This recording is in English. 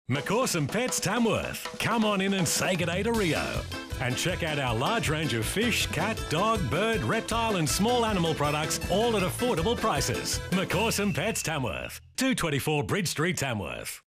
Macawsome Pets Tamworth. Come on in and say g'day to Rio. And check out our large range of fish, cat, dog, bird, reptile and small animal products, all at affordable prices. Macawsome Pets Tamworth. 224 Bridge Street, Tamworth.